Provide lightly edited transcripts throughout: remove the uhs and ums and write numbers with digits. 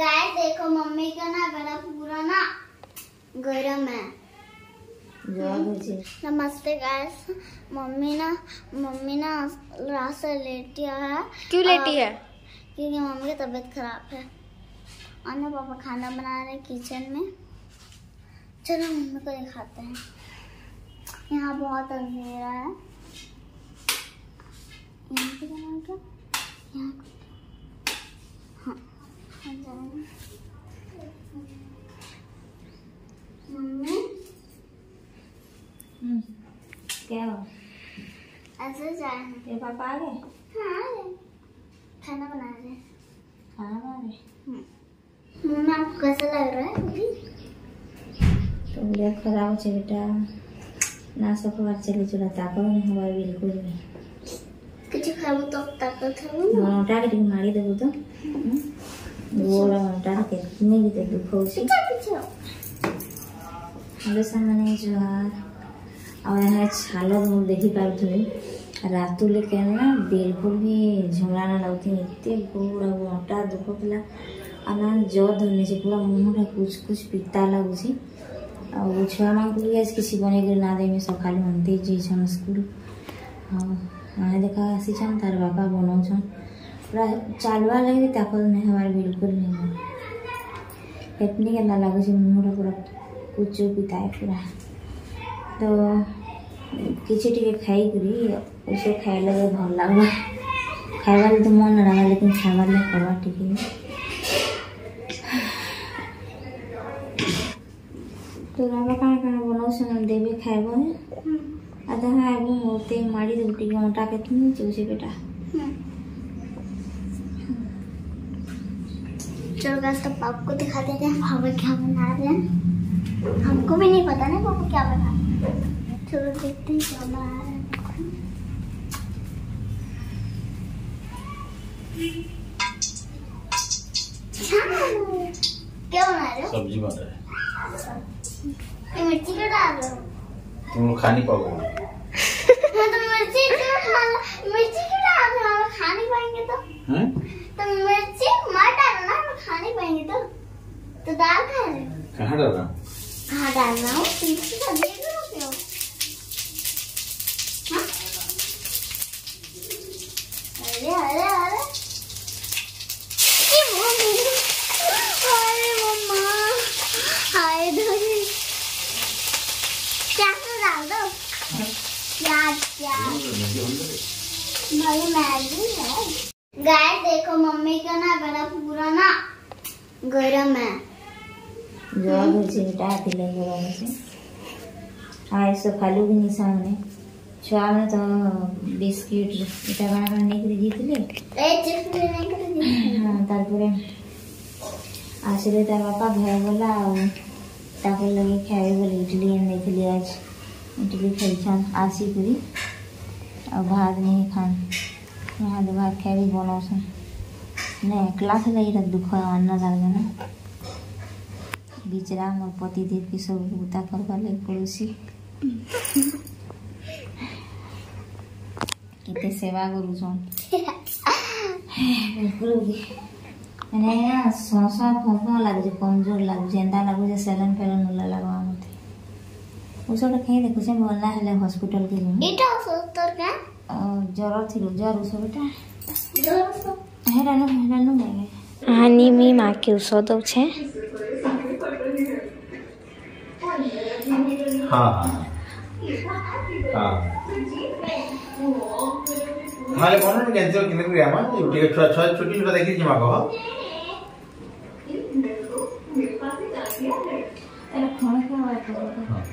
Guys देखो mummy का ना गला पूरा ना गरम है। नमस्ते गाइस। मम्मी ना रात से लेटी है। क्यों लेटी है? क्योंकि मम्मी की तबीयत खराब है और ना पापा खाना बना रहे किचन में। चलो मम्मी को दिखाते हैं। यहाँ बहुत अंधेरा है। यहाँ पे जाना क्या? यहाँ हाँ मम्मी क्या हो? ऐसे जाए हैं। तेरे पापा आ गए? हाँ आ गए। खाना बना रहे। मम्मी आपको कैसा लग रहा है? तो खराब है बेटा ना सफर चले चला ताकत नहीं हमारे बिल्कुल नहीं कुछ खाओ तो ताकत है ना मोटा के मारी देबो तो गोला मोटा के नहीं तो दुख हो छी हेलो सामने जो और है छालो हम देखि पाउथले रातु ले के ना बिल्कुल भी झमला ना लगती इतने गोड़ा मोटा दुख पला आना जो धरने से पूरा मुंहटा कुछ पीता लागु छी और छुआ मां को आज किसी बने के ना दे में सकाल मनते जी छन स्कूल हां देखा आसी छन तार बाबा बनाउ छन पूरा चालवा लगे ताकत नहीं हमारे बिल्कुल नहीं इतनी के ना लागु छी मुंहटा पूरा कुछ पीता है पूरा तो किसी टिके खाई करी उसे खाए लगे भल लागवा खाइबा तो मन रहा लेकिन खाइबा ले करवा टिके तो बाबा कहाँ बनाओ से देवे खाइबो है आधा खाइबो मोते मारी दे टिके मोटा के तुम चूसे बेटा चलो गाइस तो पापा को दिखा देते हैं पापा क्या बना रहे हैं। हमको भी नहीं पता ना पापा क्या बना रहे हैं। चलो देखते हैं क्या बना रहे हैं। क्या बना रहे हो? सब्जी बन रहा है। मिर्ची क्यों डाल रहे हो? तुम लोग खा नहीं पाओगे। तो मिर्ची क्यों डाल रहे हो? हम खा नहीं पाएंगे तो? हैं? तो मिर्ची मत डालो ना, हम खा नहीं पाएंगे तो दाल खा रहे हो? कहाँ डाला? कहाँ डालना हो? पीछे का देख रहे हो क्यों? हाँ? अरे अरे मम्मा हाय धोनी क्या तो डाल दो प्याज भाई मैगी है। गाइस देखो मम्मी का ना गला पूरा ना गरम है। जो गुलसी बेटा दिले गरम से आए सो खालू भी नहीं सामने छुआ में तो बिस्किट इटा बना नहीं कर जीतले ए चिप्स नहीं कर दी। हां तारपरे आसले तार बापा घर वाला और ताको लगे खाए बोले इडली नहीं थी आज इडली खाई छन आसी पूरी और भात नहीं खान यहाँ तो भात खाए भी बनाओ सन नहीं क्लास लगी रख दुख अन्ना लग ना बिचरा मोर पति देव की सब बूता करवा ले पड़ोसी कितने सेवा करू छन बिल्कुल भी मैंने ना सोसा फोफो लग जे कमजोर लग जेंदा लग जे सेलन फेलन होला लगवा मते उसोटा कहीं देखो से बोलना है हॉस्पिटल के लिए इटा सत्तर का ज्वर थी ज्वर उसो बेटा जोर हेरानो मागे हानि मी माके उसो दो छे हाँ हमारे कौन है कैंसर कितने को यामा ये छोटा छोटी लगा देखी जी मागो अरे खाना क्या बात है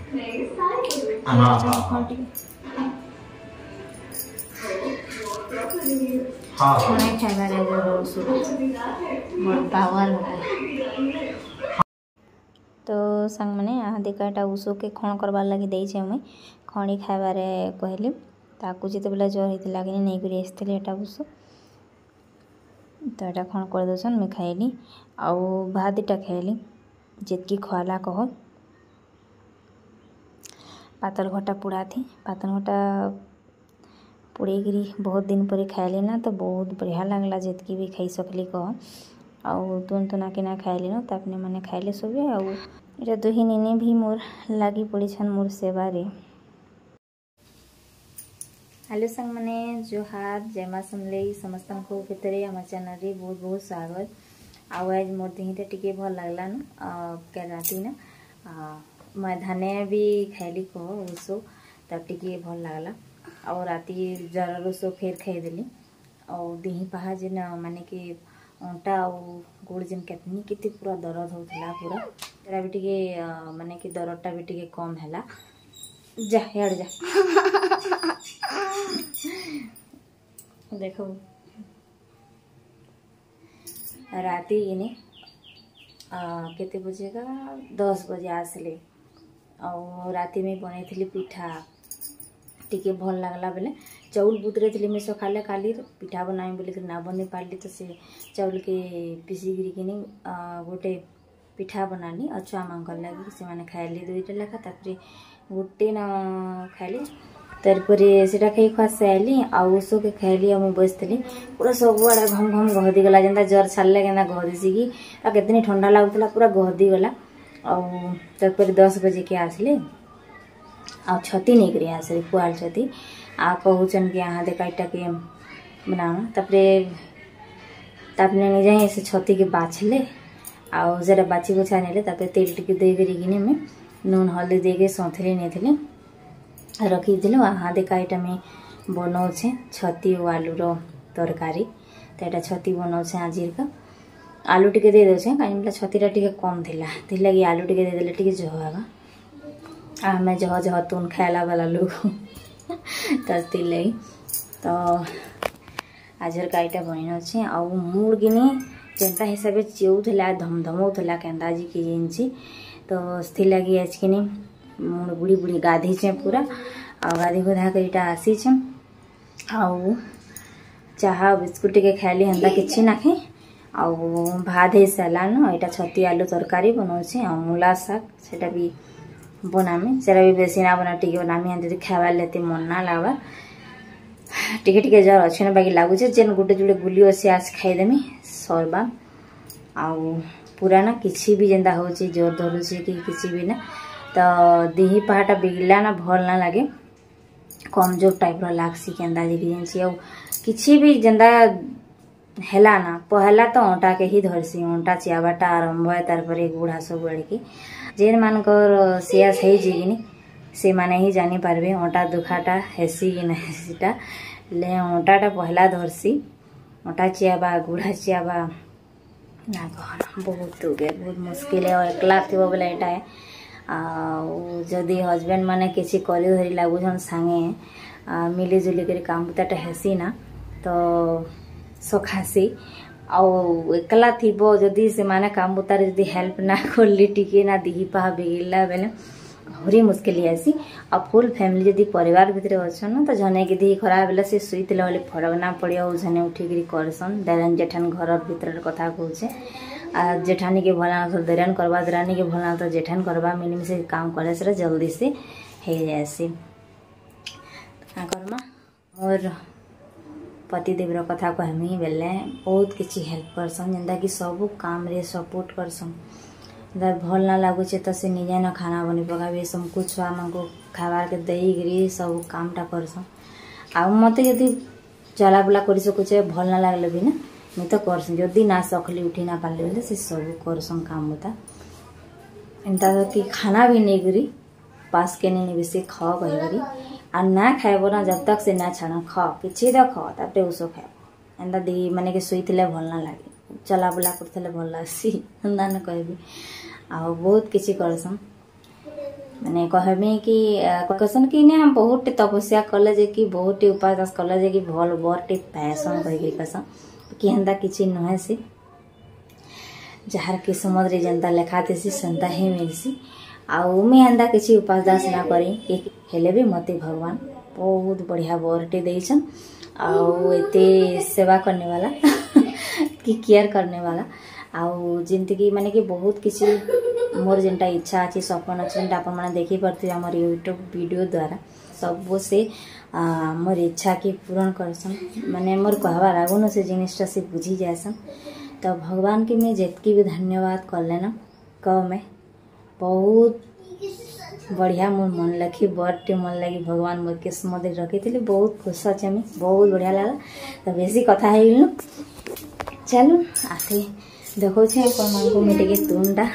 हाँ खाना खाइबा रे जो उसो मोर पावर है तो संग मैंने यहाँ देखाटा उषो के खण करवार लगे देछे मुई खणी खाइबार कहली ताकू जिते बेला ज्वर होता कि नहीं कर आसती एटा उषो तो यहाँ खण कर दौन मुई खाइली आउ भात दुटा खाइली जितकी खुआला कह पातल घटा पुड़ा थी पातल घटा पुड़ेगिरी बहुत दिन पर खाइली ना तो बहुत बढ़िया लगला जितकी भी खाई सकली कह आउ तुन तुना के ना खाइली न तापने मैंने खाइले सब आउ इटा दुही निने भी मोर लगी पड़ी छन मोर सेवा रे। हेलो संग मैंने जोहार जय मां समलेई समस्त को भितरे आम चैनल रे बहुत बहुत स्वागत। आज मोर देहटा टिके भल लगला न के राती न मैं धाने भी खाइली कह उसो तब टिके भल लगला और राती जरा उसो फेर खाई देली और देही पहा जेन माने कि अंटा और गोड़ जेन केतनी केते पूरा दर्द होता पूरा तेरा भी टिके माने कि दर्दटा भी टिके कम हैला। जा यार जा देखो राती इने केते बजेगा 10 बजे आसले और राती में बनै थी पिठा टिके भल लगला बेले चाउल बुतरे थी मैं सकाले काली पिठा बनाई बोलिक ना बन पार्ली तो से चाउल के पिसिकी कि गोटे पिठा बनानी और छुआ मांग लगे से मैंने खाइली 2टा लेखा तापर गोटे ना खाइली तारपरे सेटा खाई खुआस आइली आउसो के खाइली और बसती पूरा सब आड़े घम घम गहदी गला जेनता जर छाड़े के गहदी कि कितनी ठंडा लगुला पूरा गहदी गला और तारपरे 10 बजे के आसले आ छती नहीं करी आसली पुआल छती आ कहूचन कि यहाँ देखा इटा के बनाना तापने नहीं जाए से छती के बाछले आउ जरा बाछी बुछा नेले तापर तेल टिके दे करिकिने में नून हल्दी देके सौंथली नहीं रखी दिल हाँ देखा यहाँ में बनाऊे छती और आलूर तरकारी तो यहाँ छती बनाऊे आज का आलू टिके दे दे कहीं छतीटा टिके कम थी लगी आलू टिके दे देले टिके जह आगा आम जह जह तुन खाला वाला लोग तो लगी तो आज कईटा बन अच्छे आउ मूड गिनी जेनता हिसाब से चिउला धमधमौला केन्दा जी कि जिनसी तो लगी आज कि मुड़ बुढ़ी बुढ़ी गाधीचे पूरा आ गाधी गुधा कर आसीचे आउ चाहा बिस्कुट के खाइली हेन्ता कि ना खाई आउ भात हो सारान यहाँ छती आलू तरकारी बनाऊे आ मूला शाग से भी बनामी से भी बेसी ना बना टिके बनामी एमती खाइबार लेते मन ना लगवा टिके टिके जर अच्छे ना बाकी लगुचे जेन गोटे जोड़े गुली अच्छे आज खाईदेमी सरबा आउ पूरा ना किसी भी जेनता हो जोर धरुचे कि किसी भी ना तो देही पहाटा बिगला ना भल ना लगे कमजोर टाइप लागसी केन्दा जी कि किसी भी जेनता हैला ना पहला तो अंटा के ही धरसी अंटा चियाबाटा आरंभ है तार गुढ़ा सब बढ़ी जेन मानकर सियास है से माने ही जानी पारबे अंटा दुखाटा हेसी कि नासीटा ले अंटाटा पहला धरसी अंटा चियाबा गुढ़ा चियाबा ना कहना बहुत बहुत मुश्किल है और एकला थी बोले यहाँ जदि हजबैंड माने किसी कली धरी लगुन सांगे मिली जुली कर काम बुताटा हेसी ना तो सखासी आउ एकला थीबो जदि से माने काम बुतारे जदि हेल्प ना करली टिके ना दिही पहा बिगिड़ला बेले हरी मुश्किल आसी आ फुल फैमिली जदि परिवार भितर अच्छन तो जने के दिही खराब बेले से सुईतले बोले फरक ना पड़िया जने उठिक करसन देरान जेठान घर भीतर कथा कहूचे आ जेठानी के भला तो देरान करवा देरानी के भला तो जेठान करवा मिनिम से काम करे से जल्दी से हो जाए क्या करमा मोर पतिदेवर कथा कहमी बेले बहुत किसी हेल्प करसन जेनता कि सब काम रे सपोर्ट करसन भल ना लगुचे तो से निजे न खाना बनी पकाबे सब कुछ छुआ मान को खाबार के देरी सब कामटा करसन आ मत यदि चला बुला कर सकुचे भल ना लगले भी ना मैं तो करसन जदि ना सकली उठी ना पारे से सब करसन काम बता एंता कि खाना भी नहीं करी पास के नहीं बेसी खा कही आ ना खाएब ना जब तक से ना छाड़ ख कि तो ख तापर उस खाएब एंता दी माने कि शुईले भल ना लगे चला बुला करते भल लसी एंता ना कहबी आ बहुत किसी करसन मैंने कहमी कि कहसन कि नहीं हम बहुत तपस्या कले जे कि बहुत उपास कले जे कि भल बरटे पैसन कह कहसन कि हेन्ता किसी नुहे से जार किस्मत रे जेनता लेखा थी सेन्ता ही मिलसी आउ मैं हेन्ता किसी उपास दास ना करी हेले भी मते भगवान बहुत बढ़िया बरटे देछन आउ एते सेवा करने वाला कि केयर करने वाला आउ जिंदगी माने कि बहुत किसी मोर जेनटा इच्छा अच्छी सपन अच्छे जेनटा अपन मैंने देखी पारे आम यूट्यूब वीडियो द्वारा सब से मोर इच्छा के पूरण करसन माने मोर कहबार आगुन से जिनिसटा से बुझी जासन तो भगवान के मैं जितकी भी धन्यवाद कर लेना कह मैं बहुत बढ़िया मोर मन लगी बर्थडे मन लगी भगवान मोर किस्मत रखी थी बहुत खुश अच्छे मैं बहुत बढ़िया लगा तो बेसी कथा है चलो आसे देखो आपको मैं टे तुनटा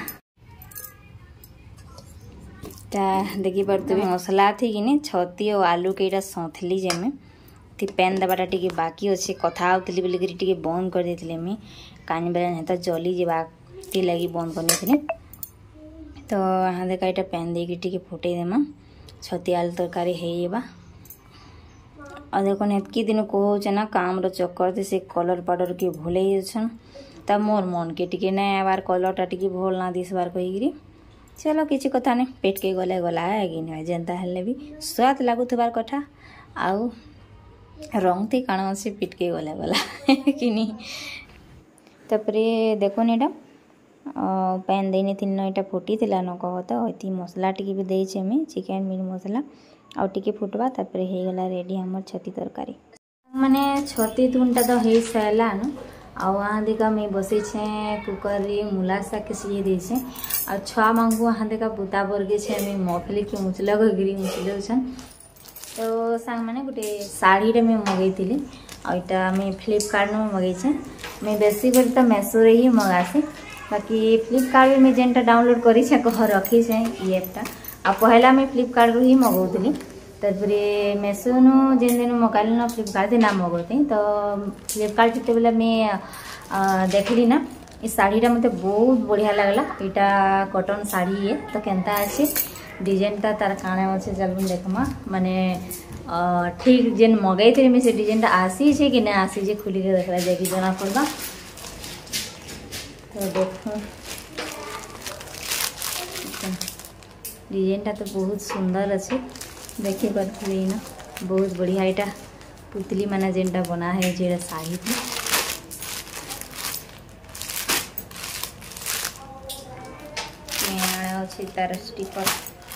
देखी पारे मसला थी कि छती और आलू के इटा सौथली जे थी पैन दबाटा टी बाकी अच्छे कथा होती बोलिकी बंद कर देती मुई कानी बेला नहीं जली जावाती लगी बंद करनी तो हाँ देखा यहाँ पैन देकी फुटे देमा छती आलू तरकारी होगा और देखो एतकी दिन कहे ना काम चक्कर से कलर पाउडर के भूल तब मोर मन के टी ना आबार कलरटा टी भल ना दिसबार कहीकि चलो किसी कथा नहीं पेट के गले गला है कि नहीं जेनता हेल्ले भी स्वाद लगुथबार कथा आउ रंग थी काण अच्छे पेट के गले गला कि नहीं तापरे देखो नीटा पैन देनी थी यहाँ फुटी थी न कह तो ये मसला टी भी देचे मैं चिकेन मीट मसला आउ टी फुटवा तापर हो गला रेडी हमर छती तरकारी माने छती तुनटा तो हो सारा न आहाँ देखा मैं बसे कुकर रे मूला शाग के सीझे देछे आ छुआ मांगू हाँ देखा बुता बर्गे मैं मफली के मुचला गिरी मुचले तो सांग मैंने गोटे शाढ़ी मैं मगई थी आईटा मैं फ्लिपकार्ट में मगैसे मैं बेसी कर तो मेसो रे ही मगासी बाकी फ्लिपकार्ट में जेनटा डाउनलोड करी कह रखी ये एपटा आ पहला मैं फ्लिपकार्ट ही मगाऊली तापरे मेसो नु जेन दिन मगाली ना फ्लिपकार्ट से ना मगाते तो फ्लिपकार्ट जिते बेला मैं देखली ना इस साड़ीटा मत बहुत बढ़िया लगला यहाँ कॉटन साड़ी है तो केनता अच्छे डिजाइनटा तार काणे अच्छे चल देखमा माने ठीक जेन मगई थे से डिजाइनटा आसी कि ना आसी खुल के देखला जाकि जना पड़वा तो देखो डिजाइनटा तो बहुत सुंदर अच्छे देखी पारे ना बहुत बढ़िया यहाँ पुतली माने जेनटा बना है जे साड़ी थी अच्छी तार स्टिकर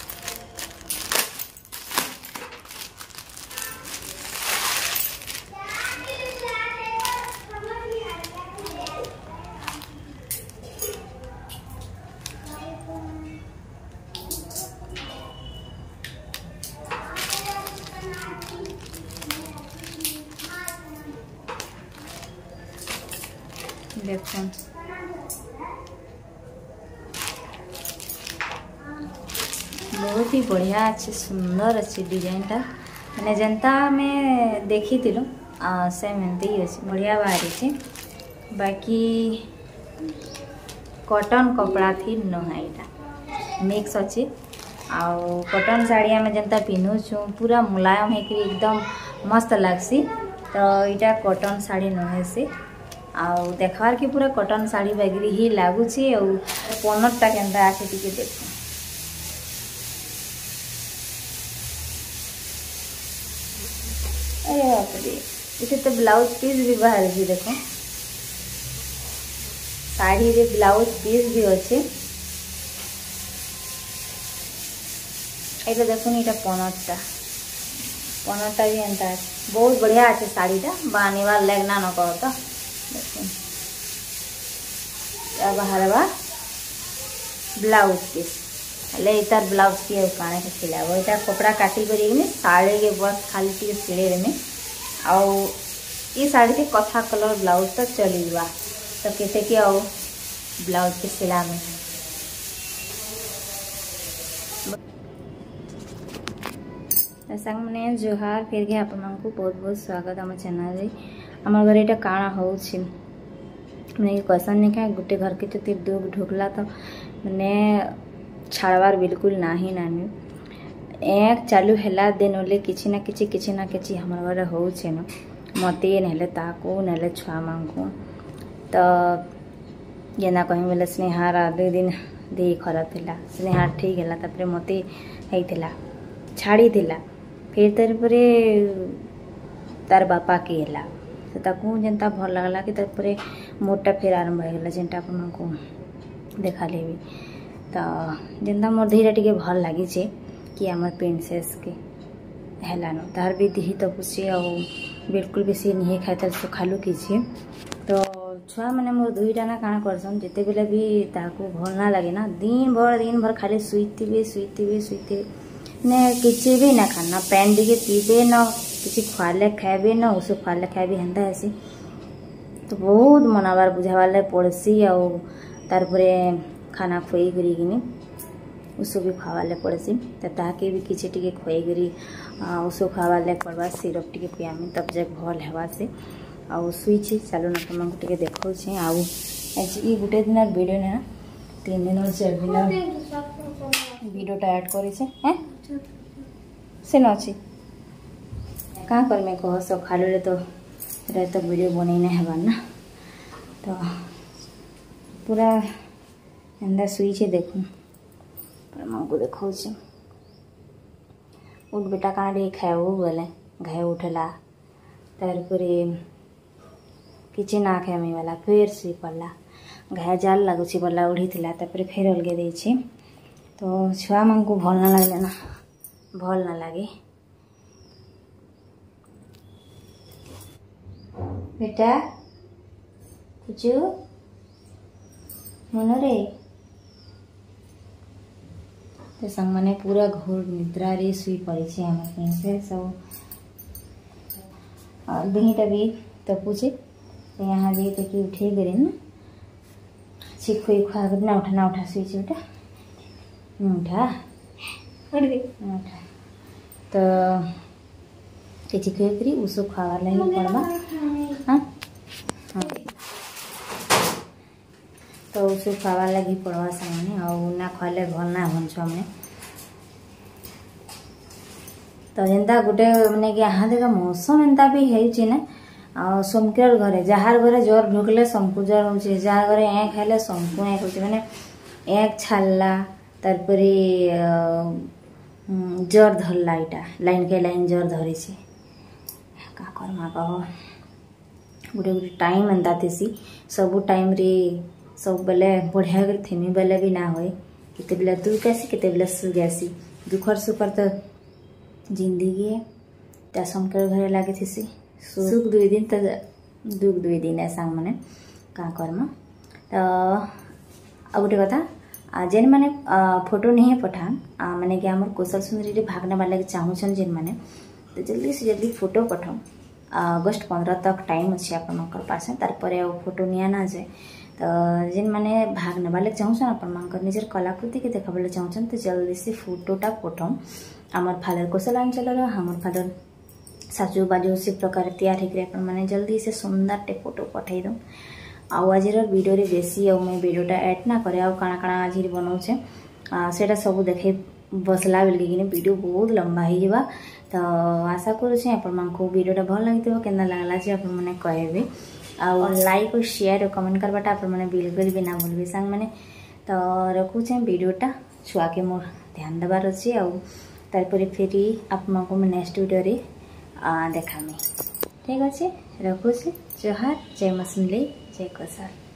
देखो बहुत ही बढ़िया अच्छे सुंदर अच्छे डिजाइनटा मैंने जनता में देखी थी सेम एमती ही अच्छे बढ़िया बाहरी थी बाकी कॉटन कपड़ा थी नहाईटा मिक्स अच्छे आउ कॉटन साड़ी आम जनता पिन्धुचु पूरा मुलायम है कि एकदम मस्त लगसी तो यहाँ कॉटन साड़ी नहे से आउ देखार के पूरा कॉटन साड़ी वगैरह ही लगुच पनरटा केनता आसे टी देख अरे बाप रे इसे तो ब्लाउज पीस भी बाहर जी देखो साड़ी रे ब्लाउज पीस भी अच्छे ये देखो यहाँ पनरटा भी एंता बहुत बढ़िया अच्छे साड़ीटा बानीबार लगना न कह तो देखो बाहर बा ब्लाउज पीस हेल्ले तार ब्लाउज की काणे के सिलाब यहाँ कपड़ा काटी कर साड़ी के बस खाली टी सिले में आउ ये साड़ी के कथा कलर ब्लाउज तो चली जा तो केते के आउ ब्लाउज के सिला में संग मैंने जोहार फिर के आप बहुत बहुत स्वागत आम चैनल आम घर यहाँ काଣା हो मैंने क्वेश्चन नहीं क्या गोटे घर के तो दुख ढुकला तो मैंने छाड़बार बिल्कुल ना ही नानी एक चालू है दिन किसी ना किसी हमारे घर हो मते ना ताको ना छुआ मांगू तो जेना कहीं बोले स्नेहार आधे दिन देह खराब थिला स्नेहार ठीक है तापर मते होता छाड़ी थिला फिर तार तार बापा के है तो ताकू जेनता भल लगला कि तार मोटा फिर आरंभ होगा जेनटा आपको देखा लेबी तो जेनता मोर धीरे टे भल लगी कि आम प्रिंसेस के हेलान तार भी देह तो खुशी आ बिल्कुल बेसी नहीं खाए तार सुखालू कि तो छुआ मैंने मोर दुईटा ना काଣା करसन जिते बेले भी ताको भल ना लगे ना दिन भर खाली सुईते ने किसी भी ना खाना पैन दिखे पीबे न किसी खुआले खाएबे न उसो खुआले खाएबे हेन्ता ऐसी तो बहुत मनाबार बुझावाले पड़सी आउ तार परे खाना खुई करी किनी उसो भी खावाले पड़सी तो ताके भी किसी टिके खुई करी उसो खावाले पड़वा सिरप टिके पियामी तब जाक भल हेवा से आउ सुईछि चलो ना तुम टिके देखौ छी आउ ई गुटे दिन वीडियो ने 3 दिन और 4 दिन वीडियोटा ऐड करी छे हैं से न अछि का कर में कह सब खाले तो तो वीडियो बनै नै हेबा ना तो पूरा एंदा सुई छे देखो पर मको देखौ छी उठ बेटा काडे खाओ बोले घाय उठला तार परे किसी ना खाएमी वाला फिर सुई पड़ला घाय जाल लगुची बोला उड़ी थिला तापर फिर अलगे देछि तो छुआ मन को भल ना लागले ना भल ना लगे बेटा कुछ मन रे तो संग मैंने पूरा घोर निद्रा रे सुई पड़ी आम से सब दिहीटा भी तो पूछे तो यहाँ भी तो कि उठे गए ना छिखुई खुआ ना उठा सुई उठा उठा उठा तो किसी करी उसो खावा लगे पड़वा हाँ तो उसो खावा लगी पड़वा सामने और ना खाले भल ना भन छुआ तो जेनता गोटे मैंने कि यहाँ देखा मौसम एंता भी है समकर घरे जार घरे ज्वर ढुकले समकु ज्वर हो जार घरे एक खाइले समकु एक हो मैंने एक छाला तारपरे ज्वर धरला इटा लाइन के लाइन ज्वर धरी से का करमा कह गोटे गोटे टाइम एंता थी सब टाइम रे सब बेले बढ़िया कर थेमी बेले भी ना होए केते बेले दुख आसी केते बेले सुख आसी दुखर सुखर तो जिंदगी है त्या समकर घरे लगे थी सुख 2 दिन तो दुख 2 दिन है सांग मैंने का करमा तो आ गोटे कथा जेन मैंने फोटो नहीं पठान मैंने कि आमर कौशल सुंदरी भाग नेबा लगे चाहून जेन मैंने तो जल्दी से जल्दी फोटो पठाओ अगस्त 15 तक टाइम अच्छे आपण पास तार फोटो निया ना जाए तो जेन मैंने भाग नेबा लगे चाहून आपण निजर कलाकृति के देखा बोले चाहून तो जल्दी से फोटोटा पठाओ आमर फादर कौशल अंचल हमर फादर साजू बाजू से प्रकार तैयार होकर मैंने जल्दी से सुंदर टे फोटो पठाई दो आज वीडियो रे बेसी मैं वीडियोटा ऐड ना करे काଣା काଣା आज बनाऊे सेटा सब देखे बसला बेल कि वीडियो बहुत लंबा हो तो आशा करुचे आपको वीडियोटा भल लगी केना लगला जे आपण माने कहबे आ लाइक और शेयर और कमेंट करवाटा आपण माने बिल्कुल भी ना भूलबे सांग माने तो रखुचे वीडियोटा छुआ के मोर ध्यान देवार अच्छे आ तारपरे फिर आपको मैं नेक्स्ट वीडियो रे देखामी ठीक अच्छे रखुचे जोहार जय मसमिले जय कौशल।